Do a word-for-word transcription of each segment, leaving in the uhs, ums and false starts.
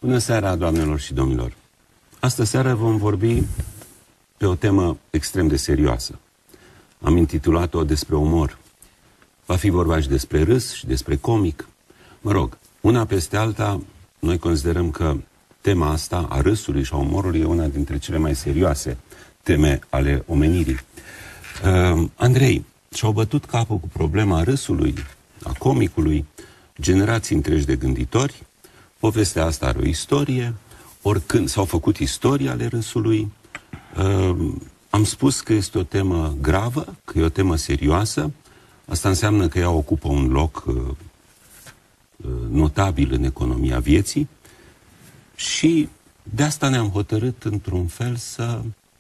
Bună seara, doamnelor și domnilor! Astă seară vom vorbi pe o temă extrem de serioasă. Am intitulat-o despre umor. Va fi vorba și despre râs și despre comic. Mă rog, una peste alta, noi considerăm că tema asta a râsului și a umorului e una dintre cele mai serioase teme ale omenirii. Uh, Andrei, și-au bătut capul cu problema râsului, a comicului, generații întregi de gânditori. Povestea asta are o istorie, oricând s-au făcut istorii ale râsului. Uh, am spus că este o temă gravă, că e o temă serioasă. Asta înseamnă că ea ocupă un loc uh, notabil în economia vieții și de asta ne-am hotărât într-un fel să,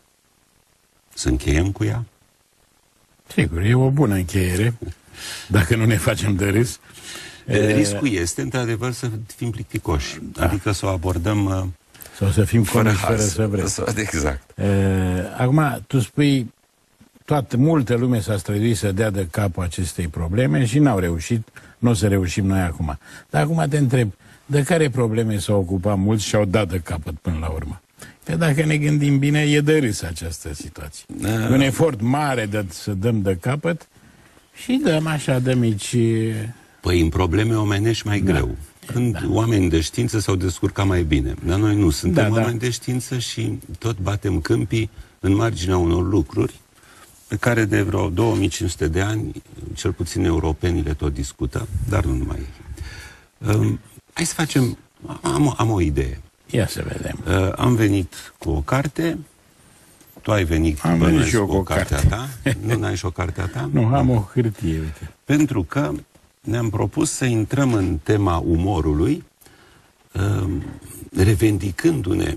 să încheiem cu ea. Sigur, e o bună încheiere, dacă nu ne facem de râs. Riscul este, într-adevăr, să fim plicticoși, da. Adică să o abordăm uh, sau să fim fără, comici, fără să vrem. Exact. Uh, acum, tu spui, toată, multă lume s-a străduit să dea de capul acestei probleme și n-au reușit, nu o să reușim noi acum. Dar acum te întreb, de care probleme s-au ocupat mulți și au dat de capăt până la urmă? Că dacă ne gândim bine, e de râs această situație. Uh. E un efort mare de să dăm de capăt și dăm așa de mici... Păi în probleme omenești mai da. greu. Când da. oamenii de știință s-au descurcat mai bine. Dar noi nu suntem da, oameni da. de știință și tot batem câmpii în marginea unor lucruri pe care de vreo două mii cinci sute de ani, cel puțin europenii le tot discută, dar nu numai ei. Um, hai să facem... Am, am o idee. Ia să vedem. Uh, am venit cu o carte, tu ai venit, am venit și eu cu o cartea carte. ta. Nu n-ai și o carte a ta? Nu, am o hârtie, uite. Pentru că ne-am propus să intrăm în tema umorului, uh, revendicându-ne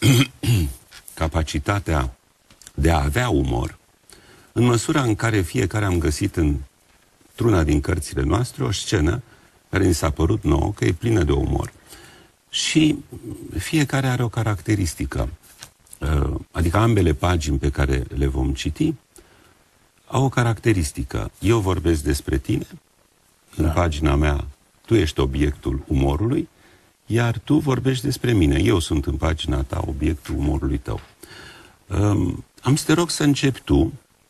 capacitatea de a avea umor, în măsura în care fiecare am găsit într-una din cărțile noastre o scenă care ni s-a părut nouă că e plină de umor. Și fiecare are o caracteristică. Adică ambele pagini pe care le vom citi au o caracteristică. Eu vorbesc despre tine, da. În pagina mea tu ești obiectul umorului, iar tu vorbești despre mine. Eu sunt în pagina ta obiectul umorului tău. Am să te rog să începi tu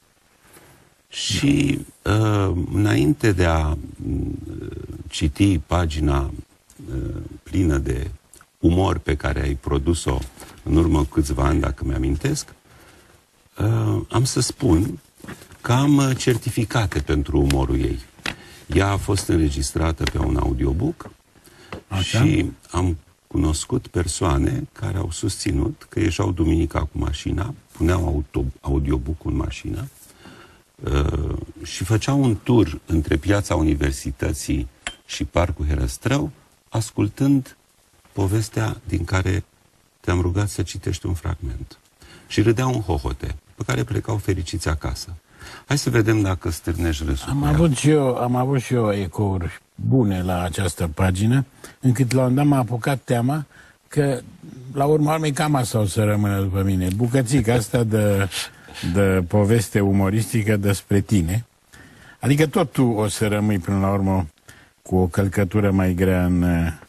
și uh, înainte de a uh, citi pagina uh, plină de umor pe care ai produs-o în urmă cu câțiva ani, dacă mi-amintesc, uh, am să spun că am certificate pentru umorul ei. Ea a fost înregistrată pe un audiobook. Așa? Și am cunoscut persoane care au susținut că ieșeau duminica cu mașina, puneau auto, audiobook-ul în mașină, Uh, și făceau un tur între piața Universității și Parcul Herăstrău, ascultând povestea din care te-am rugat să citești un fragment. Și râdeau în hohote, pe care plecau fericiți acasă. Hai să vedem dacă stârnești râsul. Am avut și eu, am avut și eu ecouri bune la această pagină, încât la un dat m-a apucat teama că, la urmă urmei, cam asta o să rămână după mine. Bucățica asta de... de poveste umoristică despre tine. Adică tot tu o să rămâi până la urmă cu o călcătură mai grea în,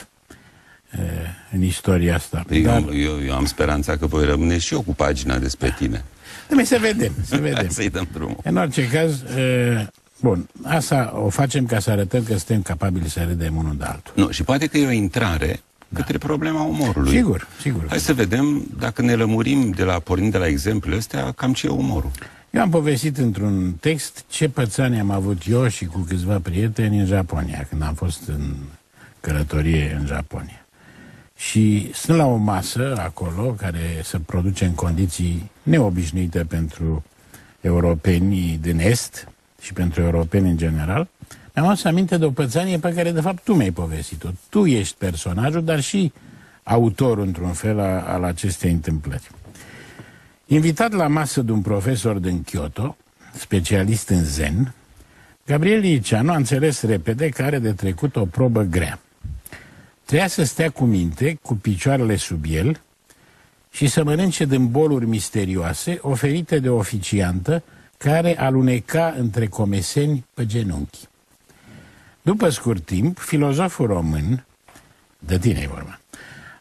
în istoria asta. Eu, Dar... eu, eu am speranța că voi rămâne și eu cu pagina despre tine. Trebuie să vedem, să vedem. Să-i dăm drumul. În orice caz, bun, asta o facem ca să arătăm că suntem capabili să râdem unul de altul. Nu, și poate că e o intrare da. către problema umorului. Sigur, sigur. Hai să vedem, dacă ne lămurim de la, pornind de la exemplele astea, cam ce e umorul. Eu am povestit într-un text ce pățani am avut eu și cu câțiva prieteni în Japonia, când am fost în călătorie în Japonia. Și sunt la o masă acolo, care se produce în condiții neobișnuite pentru europenii din Est și pentru europeni în general. Mi-am adus aminte de o pățanie pe care, de fapt, tu mi-ai povestit-o. Tu ești personajul, dar și autorul, într-un fel, a, al acestei întâmplări. Invitat la masă de un profesor din Kyoto, specialist în zen, Gabriel Liceanu a înțeles repede că are de trecut o probă grea. Trebuia să stea cu minte, cu picioarele sub el, și să mănânce din boluri misterioase oferite de o oficiantă care aluneca între comeseni pe genunchi. După scurt timp, filozoful român, de tine e vorba,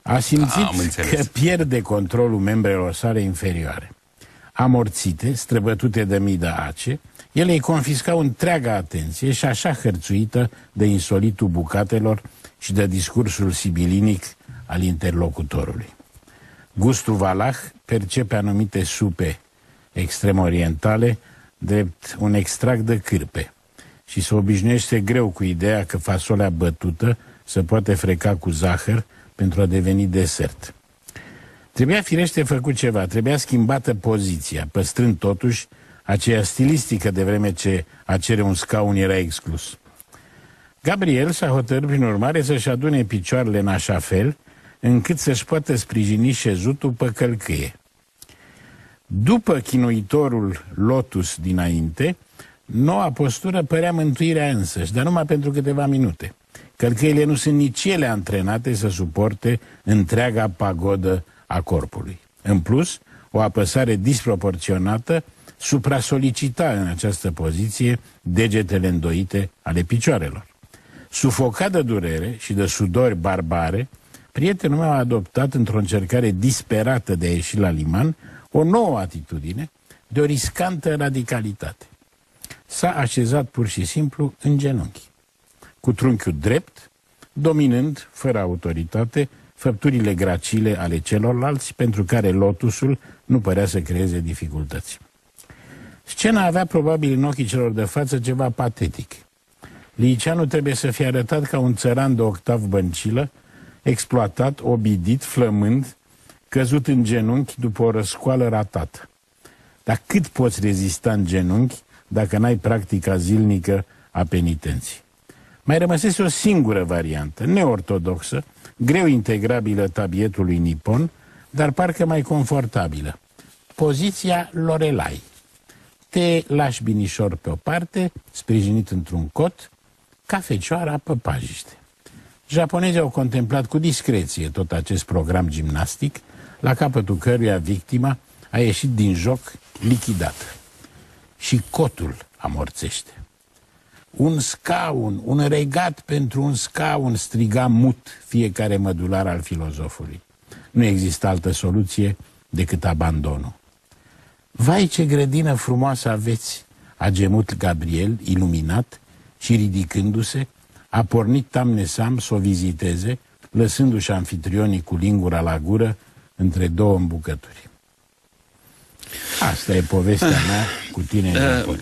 A simțit că pierde controlul membrelor sale inferioare. Amorțite, străbătute de mii de ace, ele îi confiscau întreaga atenție și așa hărțuită de insolitul bucatelor și de discursul sibilinic al interlocutorului. Gustul valah percepe anumite supe extrem-orientale drept un extract de cârpe și se obișnuiește greu cu ideea că fasolea bătută se poate freca cu zahăr pentru a deveni desert. Trebuia firește făcut ceva, trebuia schimbată poziția, păstrând totuși aceea stilistică de vreme ce a cere un scaun era exclus. Gabriel s-a hotărât prin urmare să-și adune picioarele în așa fel încât să-și poată sprijini șezutul pe călcâie. După chinuitorul lotus dinainte, noua postură părea mântuirea însăși, dar numai pentru câteva minute. Călcâiele nu sunt nici ele antrenate să suporte întreaga pagodă a corpului. În plus, o apăsare disproporționată supra-solicita în această poziție degetele îndoite ale picioarelor. Sufocat de durere și de sudori barbare, prietenul meu a adoptat, într-o încercare disperată de a ieși la liman, o nouă atitudine de o riscantă radicalitate. S-a așezat pur și simplu în genunchi, cu trunchiul drept, dominând, fără autoritate, făpturile gracile ale celorlalți, pentru care lotusul nu părea să creeze dificultăți. Scena avea probabil în ochii celor de față ceva patetic. Liceanu trebuie să fie arătat ca un țăran de octav băncilă, exploatat, obidit, flămând, căzut în genunchi după o răscoală ratată. Dar cât poți rezista în genunchi dacă n-ai practica zilnică a penitenții? Mai rămăsese o singură variantă, neortodoxă, greu integrabilă tabietului nipon, dar parcă mai confortabilă. Poziția Lorelai. Te lași binișor pe o parte, sprijinit într-un cot, ca fecioara pe pajiște. Japonezii au contemplat cu discreție tot acest program gimnastic, la capătul căruia victima a ieșit din joc lichidată. Și cotul amorțește. Un scaun, un regat pentru un scaun, striga mut fiecare mădular al filozofului. Nu există altă soluție decât abandonul. Vai, ce grădină frumoasă aveți, a gemut Gabriel, iluminat, și ridicându-se, a pornit tamnesam să o viziteze, lăsându-și anfitrionii cu lingura la gură între două îmbucături. Asta e povestea mea cu tine în Japonia.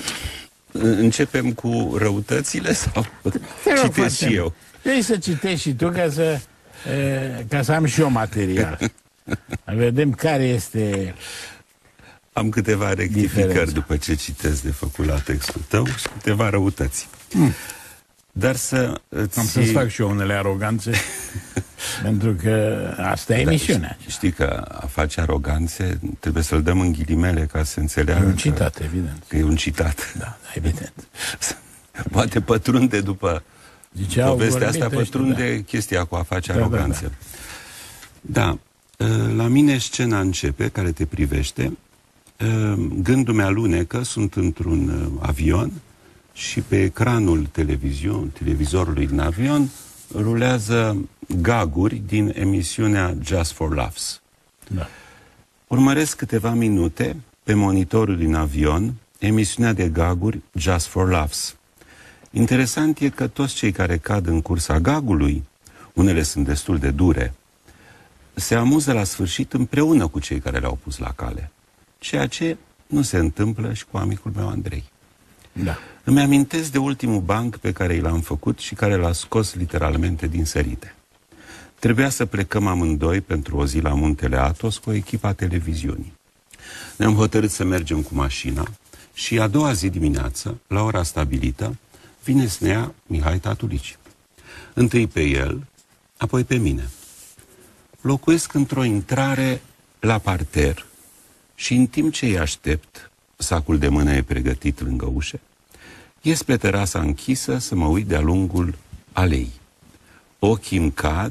Începem cu răutățile sau citesc și eu? Vrei să citești și tu ca să, ca să am și eu material. Vedem care este... Am câteva rectificări diferența după ce citesc de făcut la textul tău și câteva răutăți. Mm. Dar să îți... Am să-ți fac și eu unele aroganțe, pentru că asta e da, emisiunea. Știi că a face aroganțe trebuie să-l dăm în ghilimele ca să înțeleagă. E un citat, că, evident. Că e un citat. Da, evident. Poate pătrunde după Ziceau, povestea asta, pătrunde da. chestia cu a face da, aroganțe. Da, da. da, la mine scena începe, care te privește. Gândul meu alunecă, sunt într-un avion și pe ecranul televizion, televizorului din avion rulează gaguri din emisiunea Just for Laughs. Da. Urmăresc câteva minute pe monitorul din avion emisiunea de gaguri Just for Laughs. Interesant e că toți cei care cad în cursa gagului, unele sunt destul de dure, se amuză la sfârșit împreună cu cei care le-au pus la cale. Ceea ce nu se întâmplă și cu amicul meu Andrei. Da. Îmi amintesc de ultimul banc pe care i l-am făcut și care l-a scos literalmente din sărite. Trebuia să plecăm amândoi pentru o zi la Muntele Athos cu echipa televiziunii. Ne-am hotărât să mergem cu mașina și a doua zi dimineață, la ora stabilită, vine să ne ia Mihai Tatulici. Întâi pe el, apoi pe mine. Locuiesc într-o intrare la parter și în timp ce îi aștept, sacul de mână e pregătit lângă ușă, ies pe terasa închisă să mă uit de-a lungul alei. Ochii îmi cad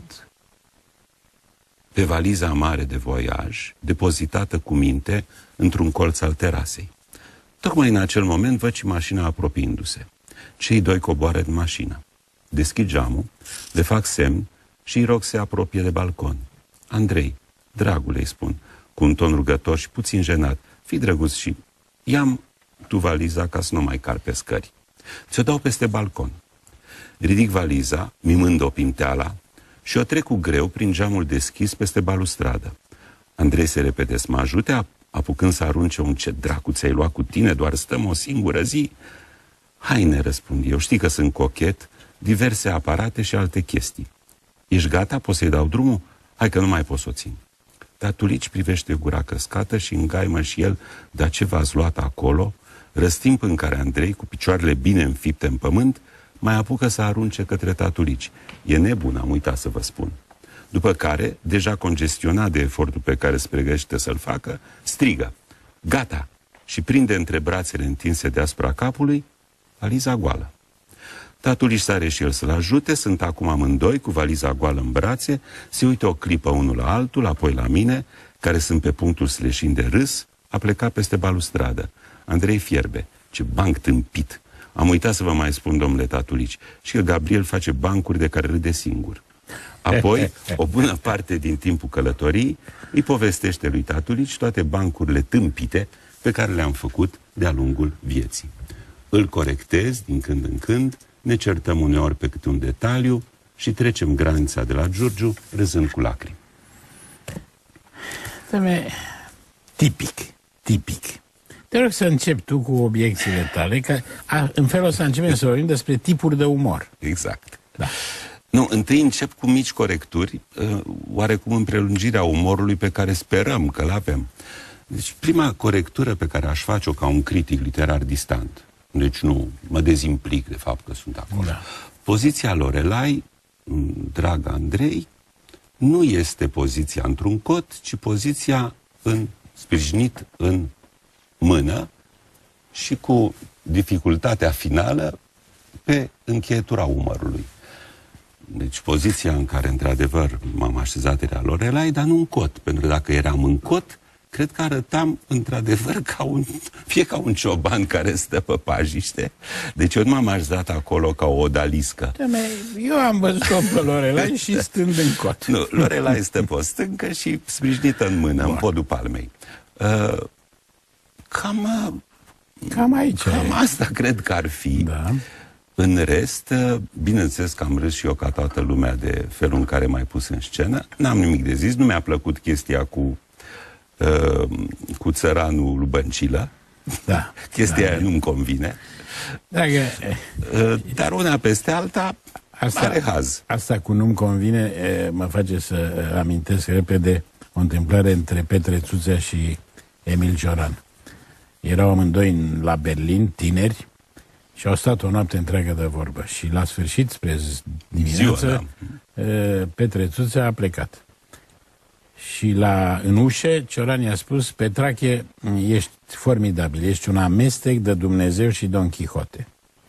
pe valiza mare de voiaj, depozitată cu minte într-un colț al terasei. Tocmai în acel moment văd și mașina apropiindu-se. Cei doi coboară în mașină. Deschid geamul, le fac semn și îi rog să se apropie de balcon. Andrei, dragule, îi spun, cu un ton rugător și puțin jenat, fii drăguț și ia-mi tu valiza ca să nu mai car pe scări. Ți-o dau peste balcon. Ridic valiza, mimând-o pinteala, și o trec cu greu prin geamul deschis peste balustradă. Andrei se repede să mă ajute, apucând să arunce un ce dracu ți-ai luat cu tine, doar stăm o singură zi. Haine, răspund eu, știi că sunt cochet, diverse aparate și alte chestii. Ești gata? Poți să-i dau drumul? Hai că nu mai pot să o țin. Tatulici privește gura căscată și îngaimă și el, dar ce v-ați luat acolo? Răstimp în care Andrei, cu picioarele bine înfipte în pământ, mai apucă să arunce către Tatulici. E nebun, am uitat să vă spun. După care, deja congestionat de efortul pe care se pregătește să-l facă, strigă, gata, și prinde între brațele întinse deasupra capului valiza goală. Tatulici sare și el să-l ajute, sunt acum amândoi cu valiza goală în brațe, se uită o clipă unul la altul, apoi la mine, care sunt pe punctul să leșin de râs, a plecat peste balustradă. Andrei fierbe, ce banc tâmpit. Am uitat să vă mai spun, domnule Tatulici, și că Gabriel face bancuri de care râde singur. Apoi, o bună parte din timpul călătorii îi povestește lui Tatulici toate bancurile tâmpite pe care le-am făcut de-a lungul vieții. Îl corectez din când în când, ne certăm uneori pe câte un detaliu și trecem granița de la Giurgiu râzând cu lacrimi. Teme, tipic, tipic. Te rog să începi tu cu obiecțiile tale, că a, în felul ăsta începem să vorbim despre tipuri de umor. Exact. Da. Nu, întâi încep cu mici corecturi, oarecum în prelungirea umorului pe care sperăm că-l avem. Deci prima corectură pe care aș face-o ca un critic literar distant, deci nu mă dezimplic de fapt că sunt acolo. Da. Poziția Lorelai, drag Andrei, nu este poziția într-un cot, ci poziția în, sprijinit în mână și cu dificultatea finală pe încheietura umărului. Deci poziția în care, într-adevăr, m-am așezat era Lorelai, dar nu în cot, pentru că dacă eram în cot, cred că arătam, într-adevăr, ca un, fie ca un cioban care stă pe pajiște. Deci eu nu m-am așezat acolo ca o odaliscă. Eu am văzut-o pe Lorelai și stând în cot. Nu, Lorelai stă pe o stâncă și sprijinită în mână, Bun. în podul palmei. Uh, cam, cam aici. Cam asta cred că ar fi. Da. În rest, bineînțeles că am râs și eu ca toată lumea de felul în care m-ai pus în scenă. N-am nimic de zis, nu mi-a plăcut chestia cu uh, cu țăranul lui Băncilă. Da. Chestia da, aia nu-mi convine. Dacă, uh, dar una peste alta asta, are haz. Asta cu nu-mi convine mă face să amintesc repede o întâmplare între Petre Țuțea și Emil Cioran. Erau amândoi la Berlin, tineri, și au stat o noapte întreagă de vorbă. Și la sfârșit, spre dimineață, Ziua, da. Petre Țuțea a plecat. Și la, în ușă, Cioran i-a spus, Petrache, ești formidabil, ești un amestec de Dumnezeu și Don Quixote.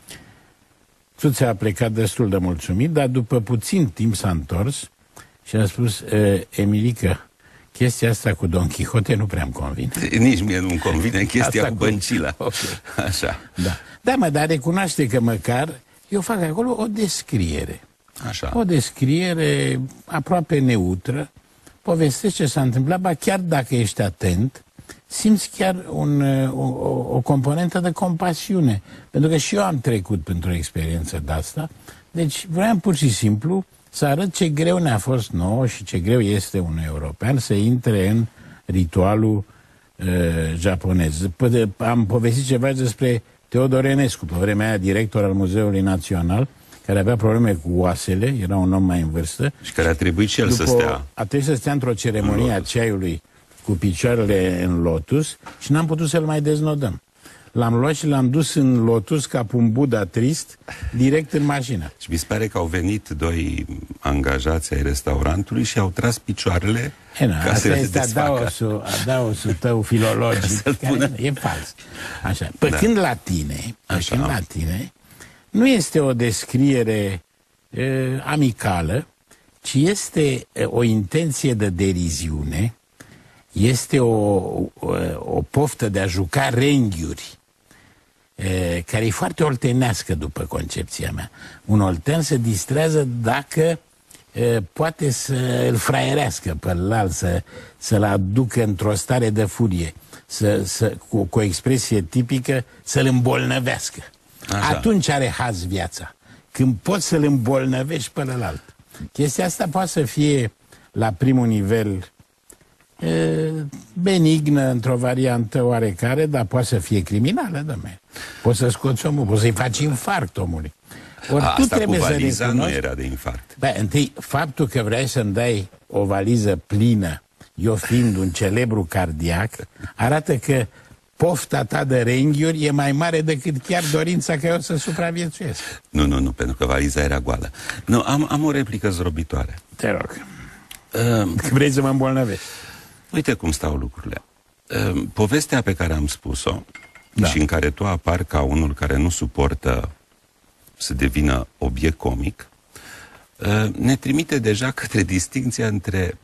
Țuțea a plecat destul de mulțumit, dar după puțin timp s-a întors și a spus, Emilică, chestia asta cu Don Quixote nu prea-mi convine. Nici mie nu-mi convine chestia asta cu Băncila. Okay. Așa. Da. Da, mă, dar recunoaște că măcar eu fac acolo o descriere. Așa. O descriere aproape neutră. Povestește ce s-a întâmplat, ba chiar dacă ești atent, simți chiar un, o, o componentă de compasiune. Pentru că și eu am trecut pentru o experiență de asta. Deci vreau pur și simplu să arăt ce greu ne-a fost nouă și ce greu este un european să intre în ritualul uh, japonez. Am povestit ceva despre Teodor Enescu, pe vremea aia director al Muzeului Național, care avea probleme cu oasele, era un om mai în vârstă. Și care a trebuit și el După să stea. A trebuit să stea într-o ceremonie a ceaiului cu picioarele în lotus și n-am putut să-l mai deznodăm. L-am luat și l-am dus în lotus ca un Buddha trist, direct în mașină. Și mi se pare că au venit doi angajați ai restaurantului și au tras picioarele e, na, ca asta să le este adaosul, adaosul tău filologic, care e fals. Așa. Păcând da. la tine, păcând la tine, nu este o descriere e, amicală, ci este e, o intenție de deriziune, este o, o, o poftă de a juca renghiuri, e, care e foarte oltenească după concepția mea. Un olten se distrează dacă poate să îl fraierească pe ălalt, să, să-l aducă într-o stare de furie, să, să, cu, cu o expresie tipică, să-l îmbolnăvească. Așa. Atunci are haz viața, când poți să-l îmbolnăvești pe ălalt. Chestia asta poate să fie la primul nivel e, benignă într-o variantă oarecare, dar poate să fie criminală, dom'le. Poți să scoți omul, poți să-i faci infarct omului. Ori A, tu asta trebuie cu valiza să nu era de infarct. Bă, întâi, faptul că vrei să-mi dai o valiză plină, eu fiind un celebru cardiac, arată că pofta ta de renghiuri e mai mare decât chiar dorința că eu să supraviețuiesc. Nu, nu, nu, pentru că valiza era goală. Nu, am, am o replică zdrobitoare. Te rog. Uh, vrei să mă îmbolnăvești? Uite cum stau lucrurile. Uh, povestea pe care am spus-o, da, și în care tu apar ca unul care nu suportă să devină obiect comic, uh, ne trimite deja către distincția între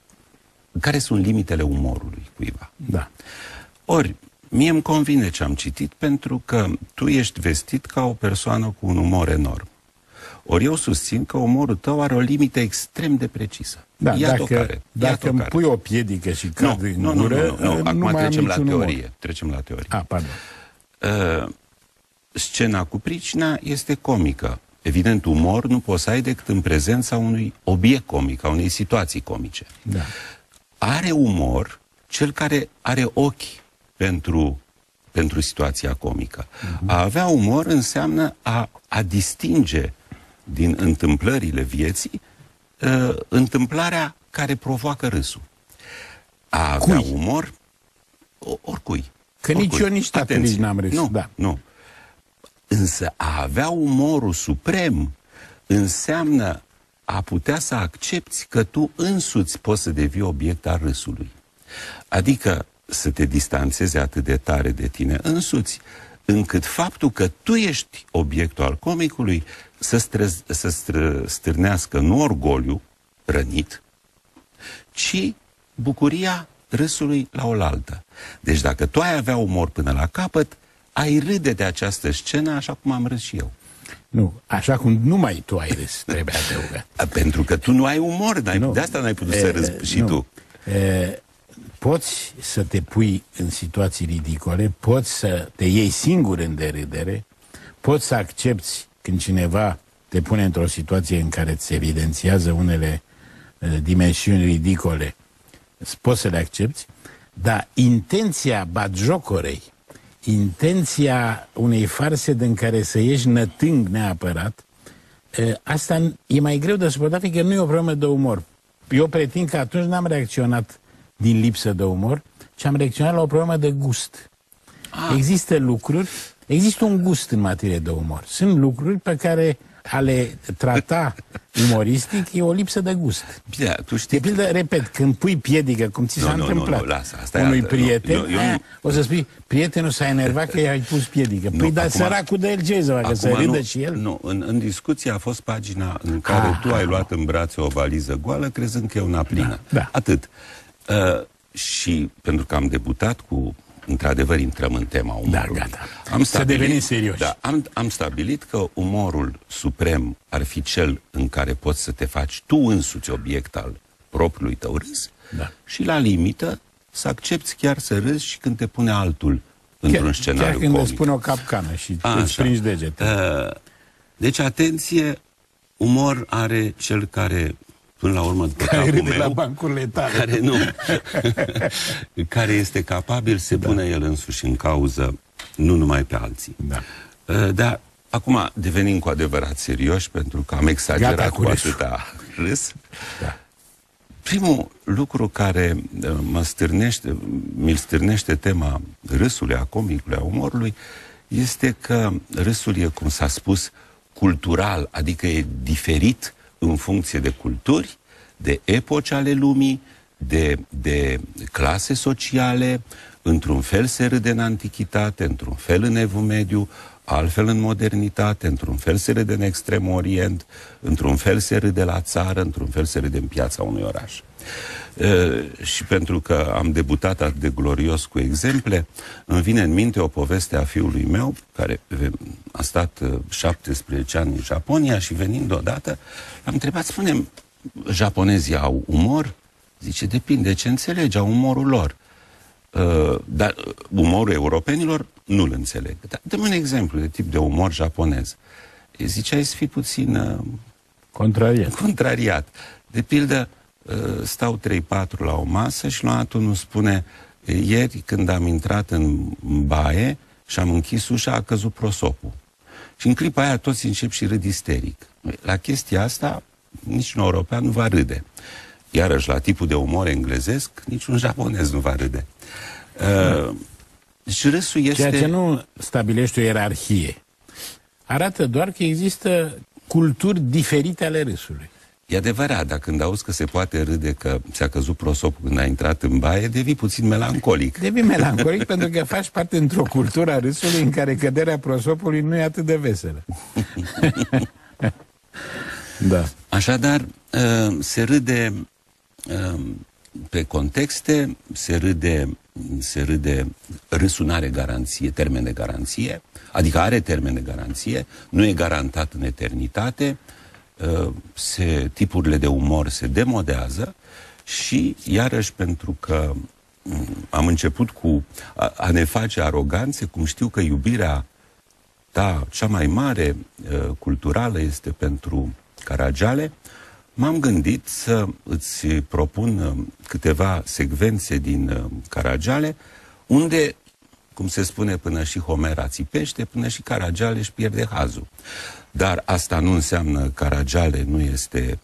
care sunt limitele umorului cuiva. Da. Ori, mie îmi convine ce am citit, pentru că tu ești vestit ca o persoană cu un umor enorm. Ori eu susțin că umorul tău are o limită extrem de precisă. Da, Iată dacă, care. dacă îmi pui o piedică și cad în nu, gură, nu, nu, nu, nu. Acum trecem la teorie. Umor. Trecem la teorie. Ah, pardon. Uh, scena cu pricina este comică. Evident, umor nu poți să ai decât în prezența unui obiect comic, a unei situații comice. Da. Are umor cel care are ochi pentru, pentru situația comică. Uh-huh. A avea umor înseamnă a, a distinge din întâmplările vieții uh, întâmplarea care provoacă râsul. A avea Cui? umor o, oricui. Că oricui. nici eu, nici tatăl nici n-am râs. Nu, da. nu. Însă a avea umorul suprem înseamnă a putea să accepti că tu însuți poți să devii obiect al râsului. Adică să te distanțezi atât de tare de tine însuți, încât faptul că tu ești obiectul al comicului să, stră, să stră, stârnească nu orgoliu rănit, ci bucuria râsului la oaltă. Deci dacă tu ai avea umor până la capăt, ai râde de această scenă așa cum am râs și eu. Nu, așa cum numai tu ai râs, trebuie adăugat. Pentru că tu nu ai umor, n-ai, de asta n-ai putut e, să râzi și nu. tu. E, poți să te pui în situații ridicole, poți să te iei singur în derâdere, poți să accepti când cineva te pune într-o situație în care îți evidențiază unele uh, dimensiuni ridicole, poți să le accepti, dar intenția batjocorei, intenția unei farse din care să ieși nătâng neapărat, uh, asta e mai greu de suportat, fiindcă nu e o problemă de umor. Eu pretind că atunci n-am reacționat din lipsă de umor, ci am reacționat la o problemă de gust. Ah. Există lucruri, există un gust în materie de umor. Sunt lucruri pe care a le trata umoristic e o lipsă de gust. Bine, tu știi... De pildă, repet, când pui piedică, cum ți s-a nu, întâmplat nu, nu, lasă, asta unui altă, prieten, nu, eu, eu aia, nu... o să spui, prietenul s-a enervat că i-ai pus piedică. Păi, dar săracul de el ce să facă, să râdă și el? Nu, în, în discuție a fost pagina în care ah, tu ai luat în brațe o valiză goală, crezând că e una plină. Da, da. Atât. Uh, și pentru că am debutat cu, într-adevăr, intrăm în tema umorului. Da, gata. Am stabilit, să devenim serioși. Da, am, am stabilit că umorul suprem ar fi cel în care poți să te faci tu însuți obiect al propriului tău râs, da, și la limită să accepti chiar să râzi și când te pune altul într-un scenariu chiar când comic. îți pune o capcană și A, îți prinzi degetele. Uh, deci, atenție, umor are cel care... Până la urmă, care râde la bancurile tale. Care nu. Care este capabil să da. pună el însuși în cauză, nu numai pe alții. Da. Dar, acum, devenim cu adevărat serioși, pentru că am exagerat Gata cu, cu atâta râs. Da. Primul lucru care mă stârnește, mi-l stârnește tema râsului, a comicului, a umorului, este că râsul e, cum s-a spus, cultural, adică e diferit în funcție de culturi, de epoci ale lumii, de, de clase sociale. Într-un fel se râde în antichitate, într-un fel în Evul Mediu, altfel în modernitate, într-un fel se râde în Extrem Orient, într-un fel se râde la țară, într-un fel se râde în piața unui oraș. E, și pentru că am debutat atât de glorios cu exemple, îmi vine în minte o poveste a fiului meu, care a stat șaptesprezece ani în Japonia și venind odată, l-am întrebat, spune-mi, japonezii au umor? Zice, depinde ce înțelegi, au umorul lor. Uh, dar umorul europenilor nu-l înțeleg. Dar dăm un exemplu de tip de umor japonez. Zice, ai să fii puțin uh, contrariat. contrariat. De pildă, uh, stau trei patru la o masă și la altul nu spune, ieri când am intrat în baie și am închis ușa, a căzut prosopul. Și în clipa aia toți încep și râd isteric. La chestia asta niciun european nu va râde. Iarăși, la tipul de umor englezesc, niciun japonez nu va râde. Uh, deci râsul este... Ceea ce nu stabilește o ierarhie. Arată doar că există culturi diferite ale râsului. E adevărat, dar când auzi că se poate râde că ți-a căzut prosopul când ai intrat în baie, devii puțin melancolic. Devii melancolic pentru că faci parte într-o cultură a râsului în care căderea prosopului nu e atât de veselă. Da. Așadar, se râde pe contexte, se râde, se râde, râsul nu are garanție, termen de garanție, adică are termen de garanție, nu e garantat în eternitate, se, tipurile de umor se demodează și, iarăși, pentru că am început cu a, a ne face aroganțe, cum știu că iubirea ta cea mai mare culturală este pentru Caragiale, m-am gândit să îți propun câteva secvențe din Caragiale, unde, cum se spune, până și Homera țipește, până și Caragiale își pierde hazul. Dar asta nu înseamnă Caragiale nu este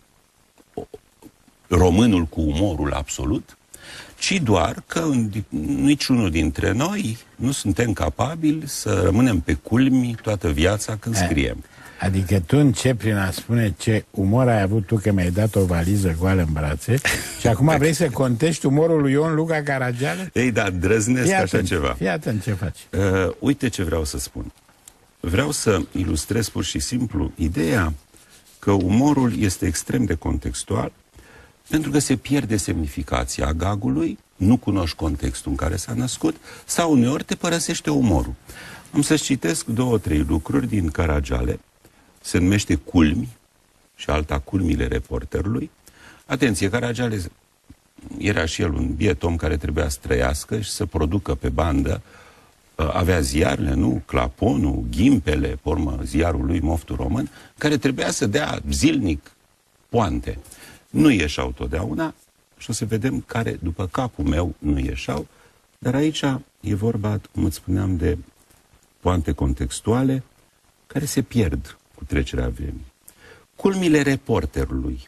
românul cu umorul absolut, ci doar că niciunul dintre noi nu suntem capabili să rămânem pe culmi toată viața când scriem. Adică tu începi prin a spune ce umor ai avut tu că mi-ai dat o valiză goală în brațe și acum vrei să contești umorul lui Ion Luca Caragiale? Ei, da, drăznesc fii așa atent, ceva. Fii atent ce faci. Uh, uite ce vreau să spun. Vreau să ilustrez pur și simplu ideea că umorul este extrem de contextual pentru că se pierde semnificația gagului, nu cunoști contextul în care s-a născut sau uneori te părăsește umorul. Am să-ți citesc două, trei lucruri din Caragiale. Se numește Culmi și alta Culmile reporterului. Atenție, Caragiale era și el un biet om care trebuia să trăiască și să producă pe bandă. Avea ziarele, nu? Claponul, Ghimpele, pe urmă ziarul lui Moftul Român, care trebuia să dea zilnic poante. Nu ieșeau totdeauna și o să vedem care, după capul meu, nu ieșeau, dar aici e vorba, cum îți spuneam, de poante contextuale care se pierd cu trecerea vremii. Culmile reporterului.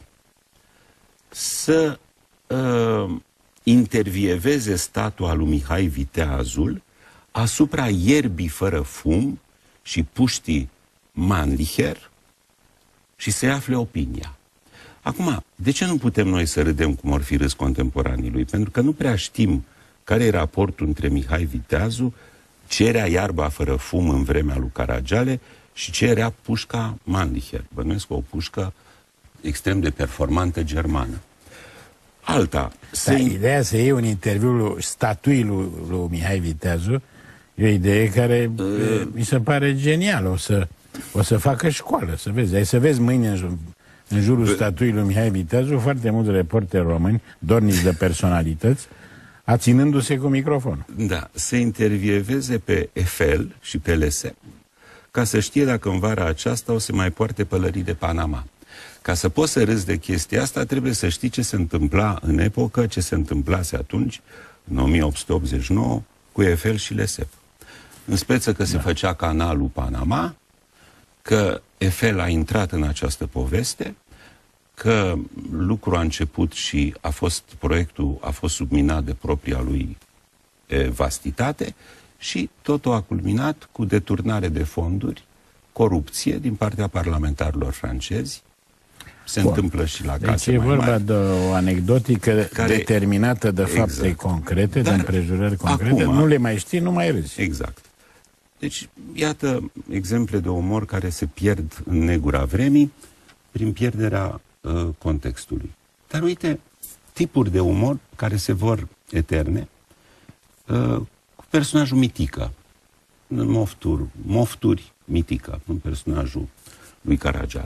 Să uh, intervieveze statua lui Mihai Viteazul asupra ierbii fără fum și puștii Mannlicher și să-i afle opinia. Acum, de ce nu putem noi să râdem cum or fi râs contemporanii lui? Pentru că nu prea știm care e raportul între Mihai Viteazu, ce era iarba fără fum în vremea lui Caragiale și ce era pușca Mannlicher. Bănuiesc o pușcă extrem de performantă germană. Alta. Da, ideea să iei un interviu statuii lui, lui Mihai Viteazu e o idee care uh, mi se pare genială. O să, o să facă școală, să vezi. Ai să vezi mâine în, jur, în jurul uh, statuii lui Mihai Viteazu foarte mulți reporteri români, dornici de personalități, aținându-se cu microfonul. Da, să intervieveze pe Eiffel și pe Lesseps, ca să știe dacă în vara aceasta o să mai poarte pălării de Panama. Ca să poți să râzi de chestia asta, trebuie să știi ce se întâmpla în epocă, ce se întâmplase atunci, în o mie opt sute optzeci și nouă, cu Eiffel și Lesseps. În speță că se da. făcea canalul Panama, că Eiffel a intrat în această poveste, că lucrul a început și a fost, proiectul a fost subminat de propria lui e, vastitate și totul a culminat cu deturnare de fonduri, corupție din partea parlamentarilor francezi. Se Bun. întâmplă și la case deci mai e vorba mari, de o anecdotică care, determinată de exact. fapte concrete, Dar de împrejurări concrete. Acum, nu le mai știi, nu mai râzi. Exact. Deci, iată exemple de umor care se pierd în negura vremii prin pierderea uh, contextului. Dar uite, tipuri de umor care se vor eterne uh, cu personajul Mitică. În mofturi, mofturi Mitică, în personajul lui Caragiale.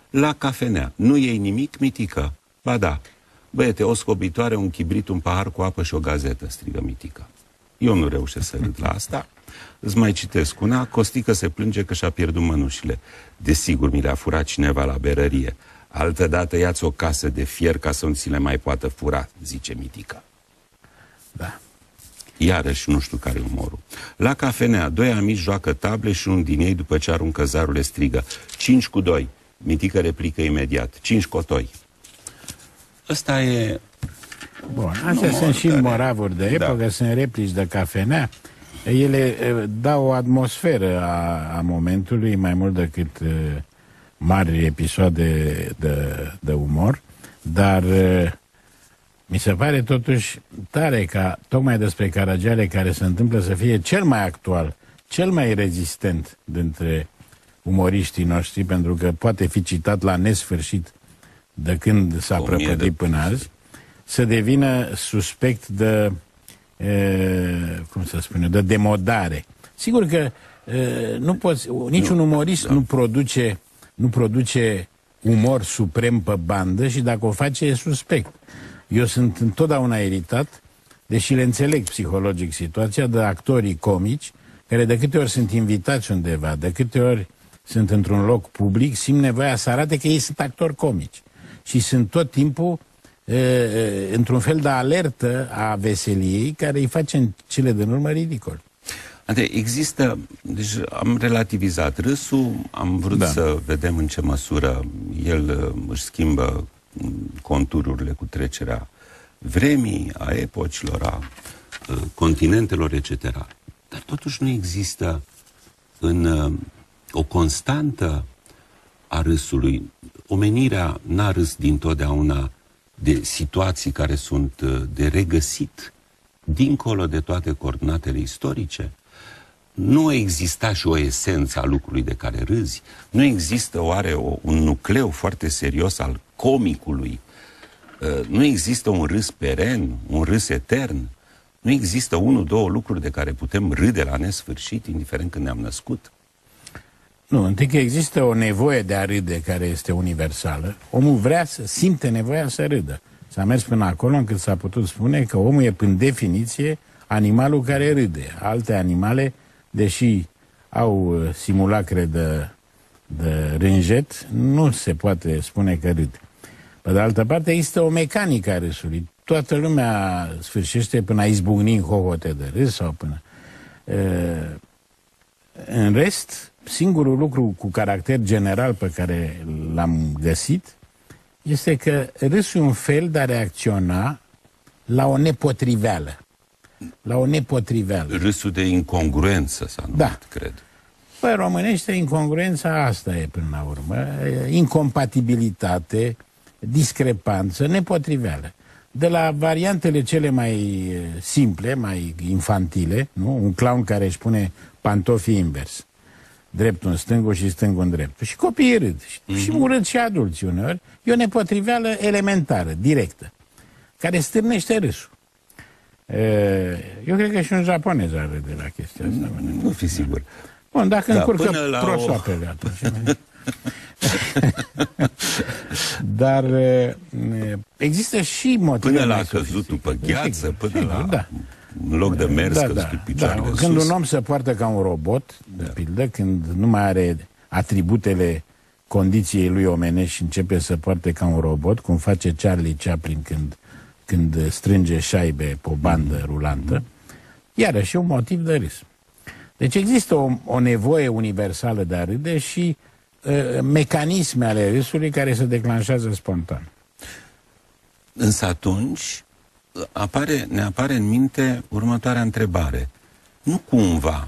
La cafenea. Nu iei nimic, Mitică? Ba da. Băiete, o scobitoare, un chibrit, un pahar cu apă și o gazetă, strigă Mitică. Eu nu reușesc să râd la asta. Îți mai citesc una. Costică se plânge că și-a pierdut mănușile. Desigur, mi le-a furat cineva la berărie. Altădată ia-ți o casă de fier ca să nu ți le mai poată fura, zice Mitică. Da. Iarăși nu știu care e umorul. La cafenea, doi amici joacă table și unul din ei, după ce aruncă zarul, le strigă: cinci cu doi. Mitică replică imediat: cinci cotoi. Ăsta e... Bun, astea sunt și moravuri de epocă, da. Sunt replici de cafenea. Ele dau o atmosferă a, a momentului mai mult decât uh, mari episoade de, de umor, dar uh, mi se pare totuși tare ca tocmai despre Caragiale, care se întâmplă să fie cel mai actual, cel mai rezistent dintre umoriștii noștri, pentru că poate fi citat la nesfârșit de când s-a prăpădit de... până azi, să devină suspect de, e, cum să spun eu, de demodare. Sigur că e, nu poți, niciun umorist da. nu produce nu produce umor suprem pe bandă și dacă o face e suspect. Eu sunt întotdeauna iritat, deși le înțeleg psihologic situația, de actorii comici care de câte ori sunt invitați undeva, de câte ori sunt într-un loc public, simt nevoia să arate că ei sunt actori comici. Și sunt tot timpul într-un fel de alertă a veseliei care îi face în cele din urmă ridicol. Ante, există, deci am relativizat râsul, am vrut da. să vedem în ce măsură el își schimbă contururile cu trecerea vremii, a epocilor, a continentelor, et cetera. Dar totuși nu există în o constantă a râsului. Omenirea n-a râs dintotdeauna de situații care sunt de regăsit dincolo de toate coordonatele istorice. Nu exista și o esență a lucrului de care râzi. Nu există oare o, un nucleu foarte serios al comicului. Nu există un râs peren, un râs etern. Nu există unul, două lucruri de care putem râde la nesfârșit, indiferent când ne-am născut. Nu, întâi că există o nevoie de a râde care este universală. Omul vrea să simte nevoia să râdă. S-a mers până acolo încât s-a putut spune că omul e, prin definiție, animalul care râde. Alte animale, deși au simulacre de, de rânjet, nu se poate spune că râd. Pe de altă parte, există o mecanică a râsului. Toată lumea sfârșește până a izbucni în hohote de râs sau până... Uh, în rest, singurul lucru cu caracter general pe care l-am găsit este că râsul e un fel de a reacționa la o nepotriveală. La o nepotriveală. Râsul de incongruență s-a numit, da. cred. Păi, românește, incongruența asta e până la urmă. Incompatibilitate, discrepanță, nepotriveală. De la variantele cele mai simple, mai infantile, nu? Un clown care își pune pantofii invers. Dreptul în stângul și stângul în dreptul. Și copiii râd. Mm-hmm. Și urât și adulții uneori. E o nepotriveală elementară, directă, care stârnește râsul. Eu cred că și un japonez ar râde la chestia asta. Nu, nu fi sigur. Bun, dacă da, încurcă prosoapele o... atunci. Dar există și motive. Până la căzutul pe gheață, până sigur, la... Da. În loc de mers, da, da, picioarele da. Când sus. un om se poartă ca un robot, de da. pildă, când nu mai are atributele condiției lui omenești și începe să poarte ca un robot, cum face Charlie Chaplin când, când strânge șaibe pe o bandă mm-hmm. rulantă, iarăși e un motiv de râs. Deci există o, o nevoie universală de a râde și uh, mecanisme ale râsului care se declanșează spontan. Însă atunci apare, ne apare în minte următoarea întrebare. Nu cumva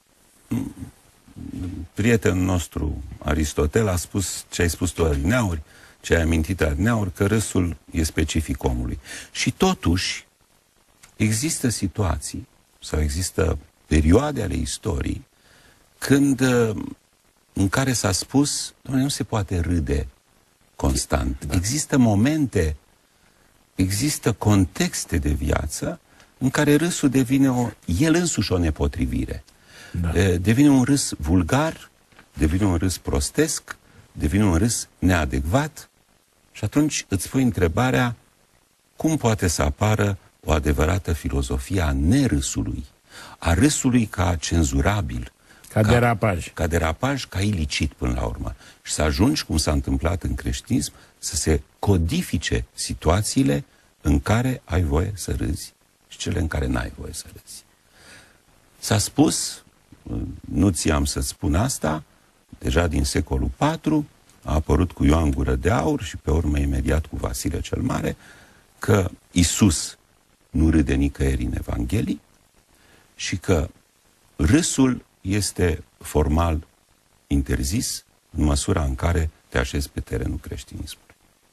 prietenul nostru Aristotel a spus ce ai spus tu adineauri, ce ai amintit adineauri, că râsul e specific omului. Și totuși există situații sau există perioade ale istoriei când în care s-a spus, doamne, nu se poate râde constant. Da. Există momente, există contexte de viață în care râsul devine o, el însuși o nepotrivire. Da. Devine un râs vulgar, devine un râs prostesc, devine un râs neadecvat și atunci îți pui întrebarea cum poate să apară o adevărată filozofie a nerâsului, a râsului ca cenzurabil, ca, ca derapaj. Ca derapaj, ca ilicit până la urmă. Și să ajungi, cum s-a întâmplat în creștinism, să se codifice situațiile în care ai voie să râzi și cele în care n-ai voie să râzi. S-a spus, nu ți-am să spun asta, deja din secolul patru, a apărut cu Ioan Gură de Aur și pe urmă imediat cu Vasile cel Mare, că Iisus nu râde nicăieri în Evanghelii și că râsul este formal interzis în măsura în care te așezi pe terenul creștinismului.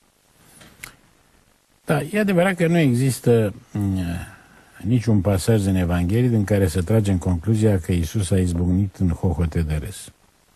Da, e adevărat că nu există niciun pasaj în Evanghelie din care să tragem concluzia că Iisus a izbucnit în hohote de râs.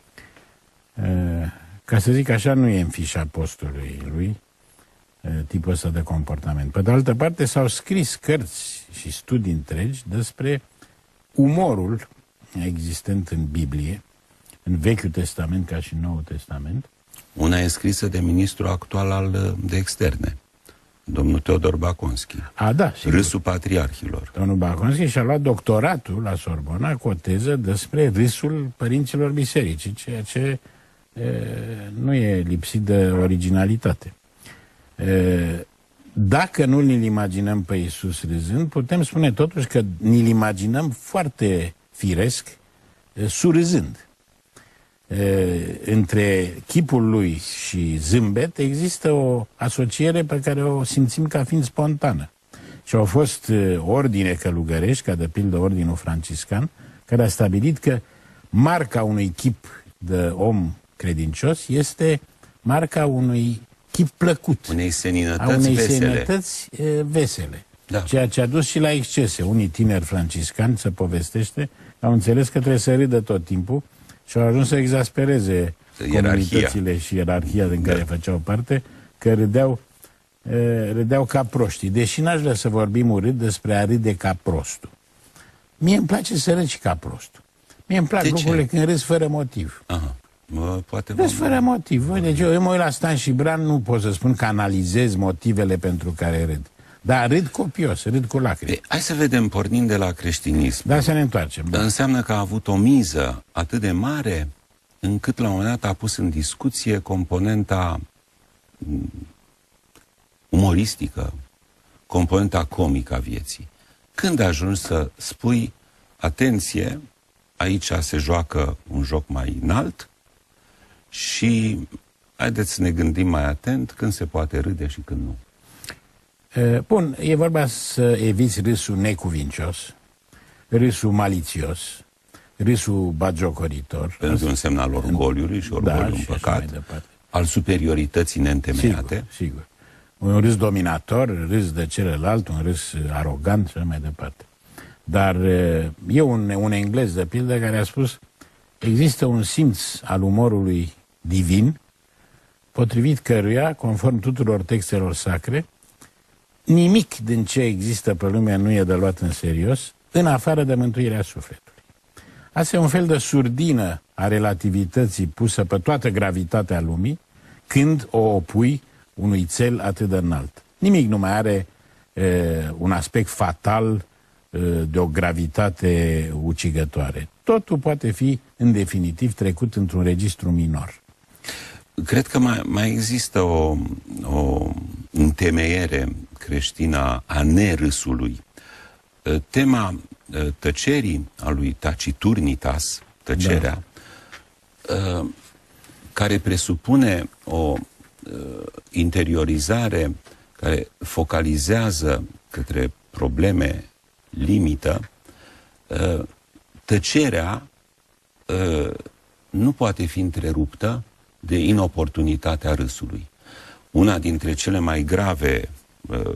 Ca să zic așa, nu e în fișa postului lui tipul ăsta de comportament. Pe de altă parte, s-au scris cărți și studii întregi despre umorul existent în Biblie, în Vechiul Testament ca și în Noul Testament. Una e scrisă de ministrul actual al de externe, domnul Teodor Baconski. A, da, sigur. Râsul patriarhilor. Domnul Baconski și-a luat doctoratul la Sorbona cu o teză despre râsul părinților bisericii, ceea ce e, nu e lipsit de originalitate. E, dacă nu ne-l imaginăm pe Iisus râzând, putem spune totuși că ne-l imaginăm foarte firesc, e, surâzând. E, între chipul lui și zâmbet există o asociere pe care o simțim ca fiind spontană. Și au fost e, ordine călugărești, ca de pildă ordinul franciscan, care a stabilit că marca unui chip de om credincios este marca unui chip plăcut. Unei seninătăți a unei vesele. seninătăți e, vesele. Da. Ceea ce a dus și la excese. Unii tineri franciscani, se povestește, au înțeles că trebuie să râdă tot timpul și au ajuns să exaspereze comunitățile și ierarhia din care da. făceau parte, că râdeau, e, râdeau ca proștii. Deși n-aș vrea să vorbim urât despre a râde ca prostul. Mie îmi place să râd și ca prostul. Mie îmi plac lucrurile când râs fără motiv. Aha. Mă, poate râs fără motiv. Deci eu, eu mă uit la Stan și Bran, nu pot să spun că analizez motivele pentru care râd. Dar râd copios, râd cu lacrimi. E, hai să vedem, pornind de la creștinism. Da, să ne întoarcem. Da. Înseamnă că a avut o miză atât de mare încât la un moment dat a pus în discuție componenta umoristică, componenta comică a vieții. Când ajungi să spui, atenție, aici se joacă un joc mai înalt și haideți să ne gândim mai atent când se poate râde și când nu. Bun, e vorba să eviți râsul necuvincios, râsul malițios, râsul bagiocoritor. Pentru un semn al orgoliului și orgoliul da, un păcat, al superiorității neîntemeiate. Sigur, sigur. Un râs dominator, râs de celălalt, un râs arogant și mai departe. Dar e un, un englez de pildă care a spus: există un simț al umorului divin, potrivit căruia, conform tuturor textelor sacre, nimic din ce există pe lume nu e de luat în serios, în afară de mântuirea sufletului. Asta e un fel de surdină a relativității pusă pe toată gravitatea lumii, când o opui unui cel atât de înalt. Nimic nu mai are e, un aspect fatal e, de o gravitate ucigătoare. Totul poate fi, în definitiv, trecut într-un registru minor. Cred că mai, mai există o, o întemeiere creștină a nerâsului. Tema tăcerii, a lui Taciturnitas, tăcerea, da. care presupune o interiorizare care focalizează către probleme limită, tăcerea nu poate fi întreruptă de inoportunitatea râsului. Una dintre cele mai grave uh,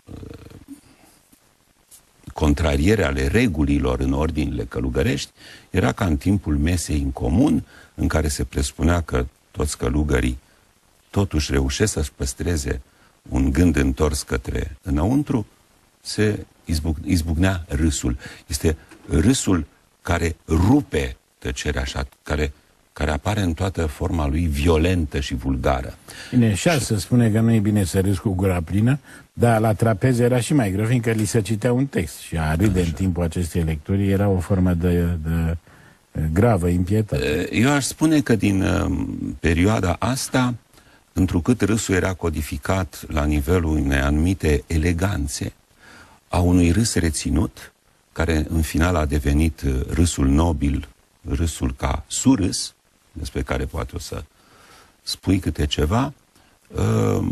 contrariere ale regulilor în ordinile călugărești era ca în timpul mesei în comun, în care se presupunea că toți călugării totuși reușesc să-și păstreze un gând întors către înăuntru, se izbuc, izbucnea râsul. Este râsul care rupe tăcerea, așa, care care apare în toată forma lui violentă și vulgară. Bine, și se spune că nu e bine să râzi cu gura plină, dar la trapez era și mai greu, fiindcă li se citea un text și a râde în timpul acestei lecturi era o formă de, de gravă impietate. Eu aș spune că din uh, perioada asta, întrucât râsul era codificat la nivelul unei anumite eleganțe, a unui râs reținut, care în final a devenit râsul nobil, râsul ca surâs, despre care poate o să spui câte ceva, uh,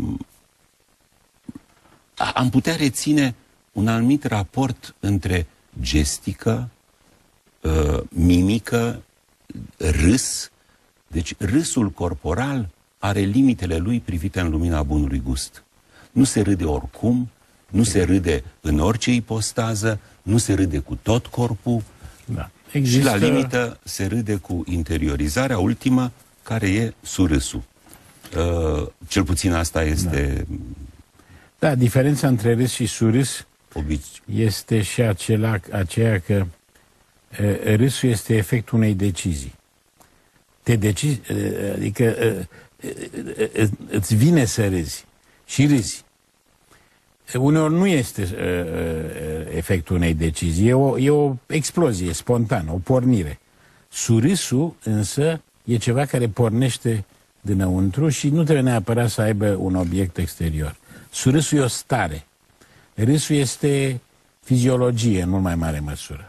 am putea reține un anumit raport între gestică, uh, mimică, râs. Deci râsul corporal are limitele lui privite în lumina bunului gust. Nu se râde oricum, nu se râde în orice ipostază, nu se râde cu tot corpul. Da. Există... Și la limită se râde cu interiorizarea ultimă, care e surâsul. Uh, cel puțin asta este... Da, da, diferența între râs și surâs obici... este și acela, aceea că uh, râsul este efectul unei decizii. Te decizi, uh, adică uh, uh, uh, îți vine să râzi și râzi. Uneori nu este uh, efectul unei decizii, e o, e o explozie spontană, o pornire. Surâsul însă e ceva care pornește dinăuntru și nu trebuie neapărat să aibă un obiect exterior. Surâsul e o stare. Râsul este fiziologie în mult mai mare măsură.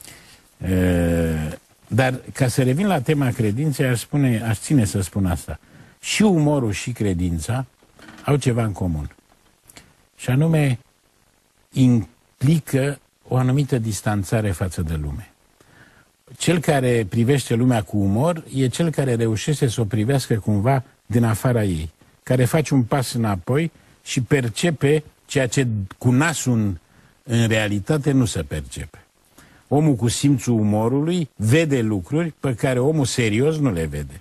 Uh, dar ca să revin la tema credinței, aș, spune, aș ține să spun asta. Și umorul și credința au ceva în comun. Și anume, implică o anumită distanțare față de lume. Cel care privește lumea cu umor e cel care reușește să o privească cumva din afara ei, care face un pas înapoi și percepe ceea ce cu nasul în, în realitate nu se percepe. Omul cu simțul umorului vede lucruri pe care omul serios nu le vede.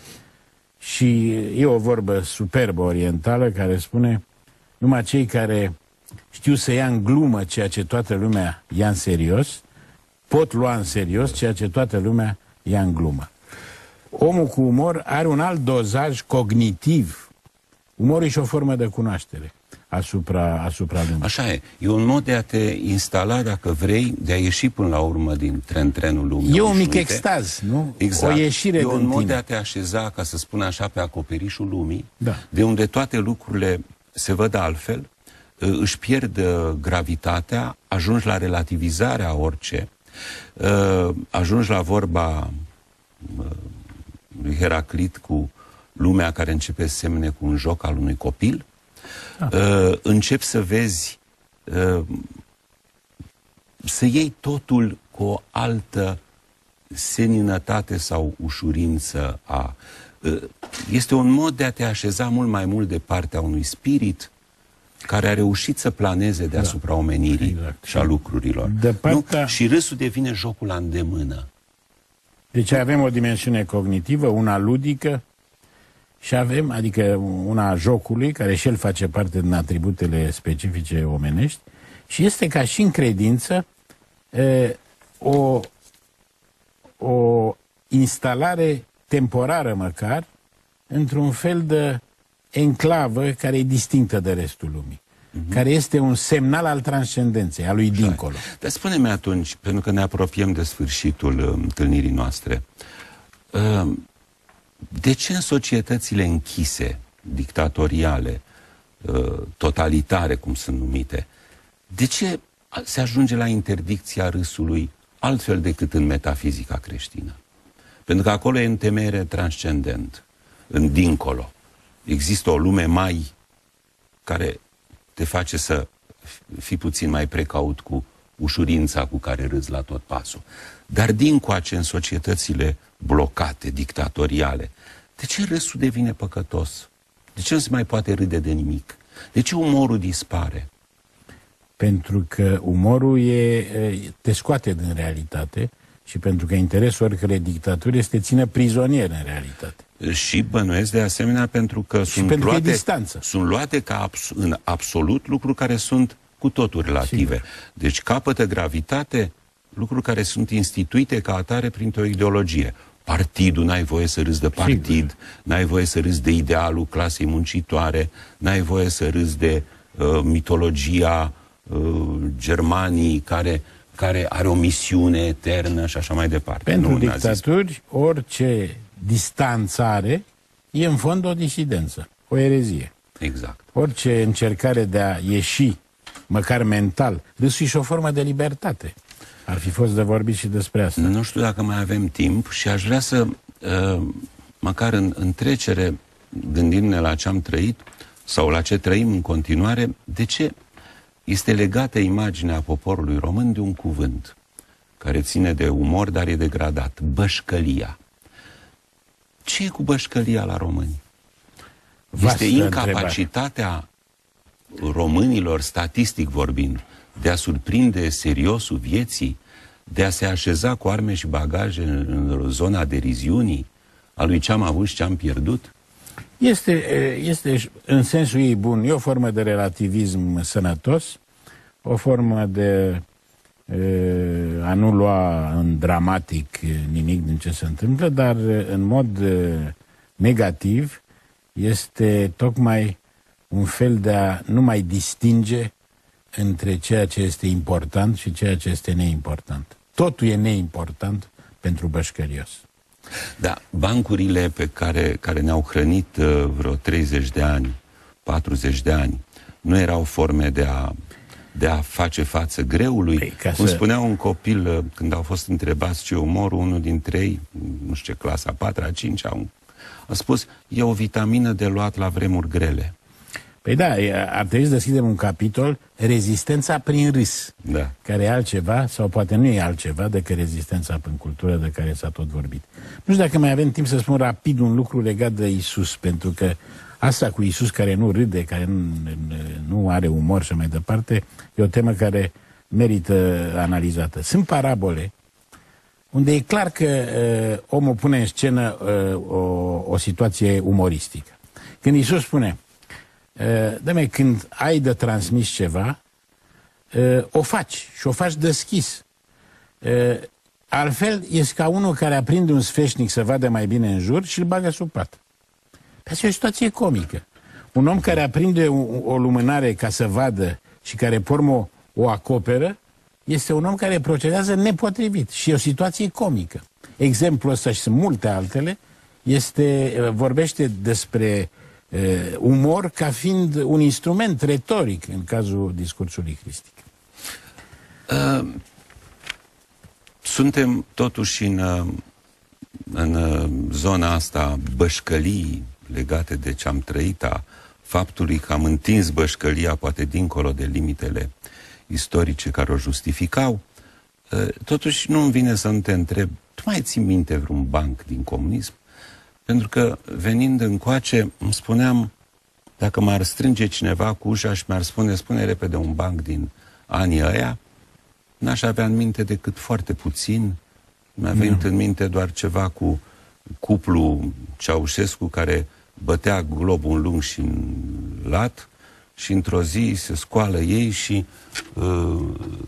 Și e o vorbă superbă orientală care spune: numai cei care știu să ia în glumă ceea ce toată lumea ia în serios, pot lua în serios ceea ce toată lumea ia în glumă. Omul cu umor are un alt dozaj cognitiv. Umorul e și o formă de cunoaștere asupra, asupra lumii. Așa e. E un mod de a te instala, dacă vrei, de a ieși până la urmă din tren-trenul lumii. E un mic extaz, nu? Exact. O ieșire din E un mod tine. de a te așeza, ca să spun așa, pe acoperișul lumii, da. De unde toate lucrurile se văd altfel, își pierd gravitatea, ajungi la relativizarea orice, ajungi la vorba lui Heraclit cu lumea care începe să semene cu un joc al unui copil, da. Începi să vezi, să iei totul cu o altă seninătate sau ușurință a... Este un mod de a te așeza mult mai mult de partea unui spirit care a reușit să planeze deasupra da. omenirii exact. și a lucrurilor. De partea... nu? Și râsul devine jocul la îndemână. Deci avem o dimensiune cognitivă, una ludică, și avem, adică una a jocului, care și el face parte din atributele specifice omenești, și este ca și în credință e, o, o instalare temporară măcar, într-un fel de enclavă care e distinctă de restul lumii, uh-huh. care este un semnal al transcendenței, a lui Așa dincolo. E. Dar spune-mi atunci, pentru că ne apropiem de sfârșitul uh, întâlnirii noastre, uh, de ce în societățile închise, dictatoriale, uh, totalitare, cum sunt numite, de ce se ajunge la interdicția râsului altfel decât în metafizica creștină? Pentru că acolo e întemeiere transcendent, în dincolo. Există o lume mai care te face să fii puțin mai precaut cu ușurința cu care râzi la tot pasul. Dar dincoace, în societățile blocate, dictatoriale, de ce râsul devine păcătos? De ce nu se mai poate râde de nimic? De ce umorul dispare? Pentru că umorul e, te scoate din realitate și pentru că interesul oricărei dictaturi este ține prizonier în realitate. Și bănuiesc de asemenea pentru că și sunt pentru luate, distanță. sunt luate ca abs în absolut lucruri care sunt cu totul relative. Sigur. Deci capătă gravitate lucruri care sunt instituite ca atare printr-o ideologie. partidul, n-ai voie să râzi de partid, n-ai voie să râzi de idealul clasei muncitoare, n-ai voie să râzi de uh, mitologia uh, Germanii care, care are o misiune eternă și așa mai departe. Pentru nu, dictaturi, orice distanțare e în fond o disidență, o erezie. Exact. Orice încercare de a ieși, măcar mental, râsul e și o formă de libertate. Ar fi fost de vorbit și despre asta. Nu știu dacă mai avem timp și aș vrea să, uh, măcar în, în trecere, gândindu-ne la ce am trăit sau la ce trăim în continuare, de ce este legată imaginea poporului român de un cuvânt care ține de umor, dar e degradat, bășcălia. Ce e cu bășcălia la români? Vastă este incapacitatea întrebare. românilor, statistic vorbind, de a surprinde seriosul vieții, de a se așeza cu arme și bagaje în, în zona deriziunii, a lui ce am avut și ce am pierdut? Este, este în sensul ei bun, e o formă de relativism sănătos, o formă de a nu lua în dramatic nimic din ce se întâmplă, dar în mod negativ este tocmai un fel de a nu mai distinge între ceea ce este important și ceea ce este neimportant. Totul e neimportant pentru bășcărios. Da, bancurile pe care, care ne-au hrănit uh, vreo treizeci de ani, patruzeci de ani, nu erau forme de a, de a face față greului? Păi, Cum să... spunea un copil, uh, când au fost întrebați ce umor, unul dintre ei, nu știu ce, clasa a patra, a cincea, un... a spus, e o vitamină de luat la vremuri grele. Păi da, ar trebui să deschidem un capitol, rezistența prin râs, da. care e altceva, sau poate nu e altceva decât rezistența prin cultură de care s-a tot vorbit. Nu știu dacă mai avem timp să spun rapid un lucru legat de Isus, pentru că asta cu Isus care nu râde, care nu, nu are umor și mai departe, e o temă care merită analizată. Sunt parabole unde e clar că uh, omul pune în scenă uh, o, o situație umoristică. Când Isus spune, dă-me, când ai de transmis ceva, o faci și o faci deschis. Altfel, ești ca unul care aprinde un sfeșnic să vadă mai bine în jur și îl bagă sub pat. Asta e o situație comică. Un om care aprinde o, o lumânare ca să vadă și care pormă o acoperă, este un om care procedează nepotrivit și e o situație comică. Exemplul ăsta și sunt multe altele, este, vorbește despre Uh, umor ca fiind un instrument retoric în cazul discursului cristic. Uh, suntem totuși în, uh, în uh, zona asta bășcălii legate de ce am trăit, a faptului că am întins bășcălia poate dincolo de limitele istorice care o justificau. Uh, totuși nu-mi vine să nu te întreb, tu mai ții minte vreun banc din comunism? Pentru că, venind încoace, îmi spuneam, dacă m-ar strânge cineva cu ușa și mi-ar spune, spune repede un banc din anii ăia, n-aș avea în minte decât foarte puțin. Mi-a venit mm. în minte doar ceva cu cuplu Ceaușescu care bătea globul în lung și în lat și într-o zi se scoală ei și uh,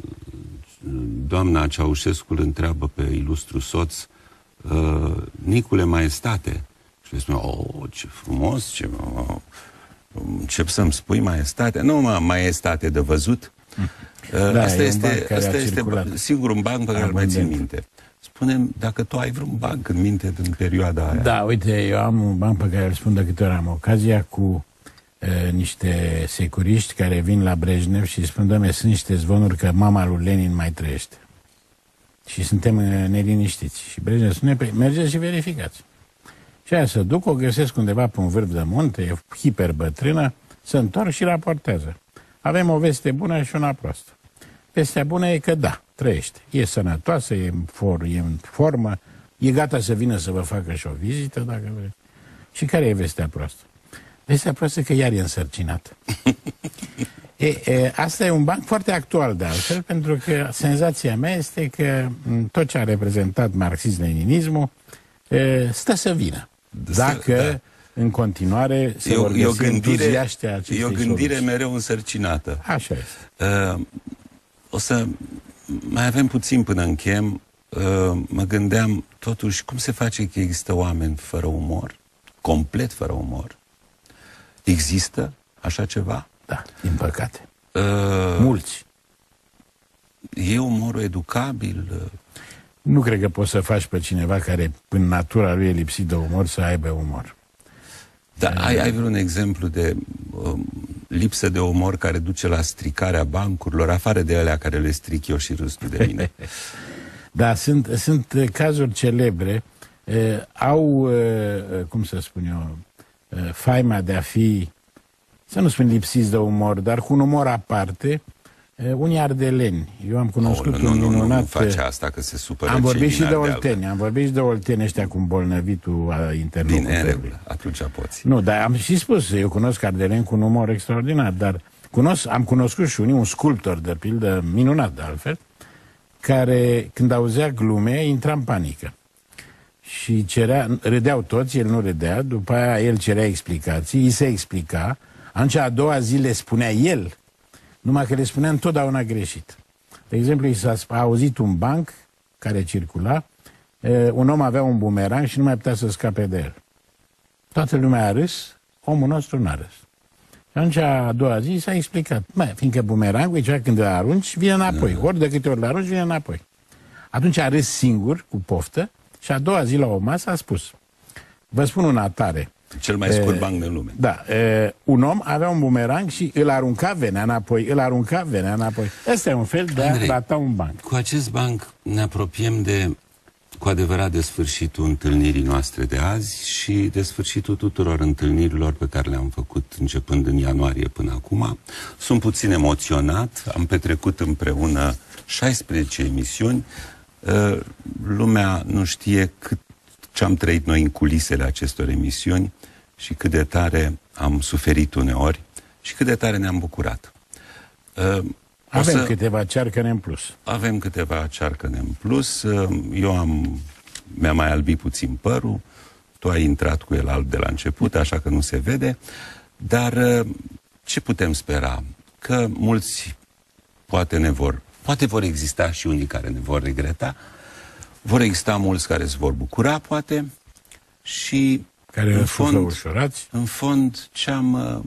doamna Ceaușescu îl întreabă pe ilustru soț, Uh, Nicule, maestate. Și le spune, oh, ce frumos, ce... Uh, încep să-mi spui maestate. Nu, mă, maestate de văzut. Uh, da, asta este, asta este sigur un banc pe care îl mai țin minte. Spune-mi dacă tu ai vreun banc în minte în perioada aia. Da, uite, eu am un banc pe care îl spun de câte ori am ocazia cu uh, niște securiști care vin la Brejnev și spun, doamne, sunt niște zvonuri că mama lui Lenin mai trăiește. Și suntem neliniștiți. Și Brejnev spune, mergeți și verificați. Și aia să duc, o găsesc undeva pe un vârf de munte, e hiperbătrână, se întorc și raportează. Avem o veste bună și una proastă. Vestea bună e că da, trăiește. E sănătoasă, e în, for, e în formă, e gata să vină să vă facă și o vizită, dacă vreți. Și care e vestea proastă? Vestea proastă e că iar e însărcinată. E, e, asta e un banc foarte actual de altfel, pentru că senzația mea este că tot ce a reprezentat marxism-leninismul e, stă să vină. Dacă da. în continuare se eu, vor găsi eu gândire, entuziaștii acestei E o gândire soluții. mereu însărcinată. Așa este. Uh, o să mai avem puțin până închem. Uh, mă gândeam, tu totuși, cum se face că există oameni fără umor? Complet fără umor? Există așa ceva? Da, din păcate. Uh, Mulți. E umorul educabil? Nu cred că poți să faci pe cineva care în natura lui e lipsit de umor să aibă umor. Da, ai, ai vreun exemplu de um, lipsă de umor care duce la stricarea bancurilor, afară de alea care le stric eu și râs tu de mine? Da, sunt, sunt cazuri celebre. Uh, au, uh, cum să spun eu, uh, faima de a fi, să nu spun lipsiți de umor, dar cu un umor aparte. Uh, unii ardeleni. Eu am cunoscut oh, nu, un nu, minunat... Nu, nu face asta, că se supără. Am vorbit și de Ardeal. olteni. Am vorbit și de olteni ăștia cu îmbolnăvitul a interlocutorului. Bine, atunci poți. Nu, dar am și spus, eu cunosc ardeleni cu un umor extraordinar, dar cunosc, am cunoscut și unii, un sculptor, de pildă, minunat de altfel, care, când auzea glume, intra în panică. Și cerea, râdeau toți, el nu râdea, după aia el cerea explicații, îi se explica, atunci a doua zi le spunea el, numai că le spunea întotdeauna greșit. De exemplu, i s-a auzit un banc care circula, un om avea un bumerang și nu mai putea să scape de el. Toată lumea a râs, omul nostru n-a râs. Și atunci a doua zi s-a explicat, mă, fiindcă bumerangul, ceva când îl arunci, vine înapoi. Da. Ori de câte ori îl arunci, vine înapoi. Atunci a râs singur, cu poftă, și a doua zi la o masă a spus, vă spun una tare. Cel mai scurt banc din lume. Da, e, un om avea un bumerang și îl arunca, venea înapoi, îl arunca, venea înapoi. Ăsta e un fel de Andrei, a rata un banc. Cu acest banc ne apropiem de, cu adevărat, de sfârșitul întâlnirii noastre de azi și de sfârșitul tuturor întâlnirilor pe care le-am făcut începând în ianuarie până acum. Sunt puțin emoționat, am petrecut împreună șaisprezece emisiuni. Lumea nu știe cât ce am trăit noi în culisele acestor emisiuni și cât de tare am suferit uneori și cât de tare ne-am bucurat. Uh, avem să... câteva cearcăne în plus. Avem câteva cearcăne în plus. Uh, eu am, mi-am mai albit puțin părul, tu ai intrat cu el alb de la început, așa că nu se vede, dar uh, ce putem spera? Că mulți poate ne vor, poate vor exista și unii care ne vor regreta, vor exista mulți care se vor bucura, poate, și care în fond, ușurați. în fond, ce-am...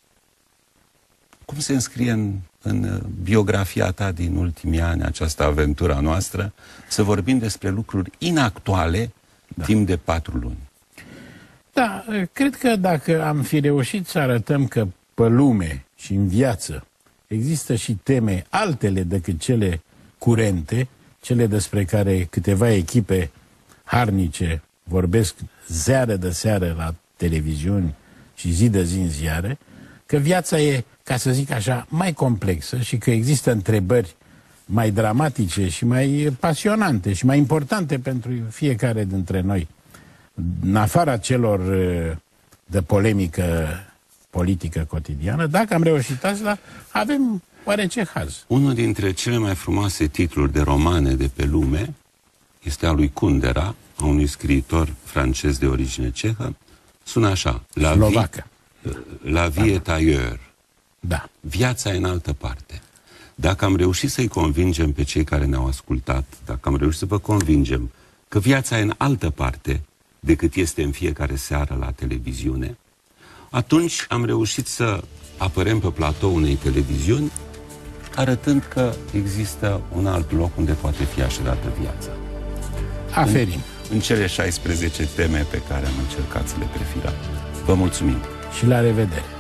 Cum se înscrie în, în biografia ta din ultimii ani, această aventură noastră, să vorbim despre lucruri inactuale, da, timp de patru luni. Da, cred că dacă am fi reușit să arătăm că pe lume și în viață există și teme altele decât cele curente, cele despre care câteva echipe harnice vorbesc zeară de seară la televiziuni și zi de zi în ziare, că viața e, ca să zic așa, mai complexă și că există întrebări mai dramatice și mai pasionante și mai importante pentru fiecare dintre noi, în afara celor de polemică politică cotidiană. Dacă am reușit asta, avem oarece haz. Unul dintre cele mai frumoase titluri de romane de pe lume este al lui Kundera, a unui scriitor francez de origine cehă. Sună așa: La vie, la vie est ailleurs. Da. Viața e în altă parte. Dacă am reușit să-i convingem pe cei care ne-au ascultat, dacă am reușit să vă convingem că viața e în altă parte decât este în fiecare seară la televiziune, atunci am reușit să apărăm pe platou unei televiziuni, arătând că există un alt loc unde poate fi așezată viața. Aferin. În, în cele șaisprezece teme pe care am încercat să le prefilăm. Vă mulțumim. Și la revedere.